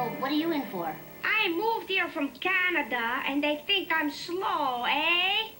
So, what are you in for? I moved here from Canada, and they think I'm slow, eh?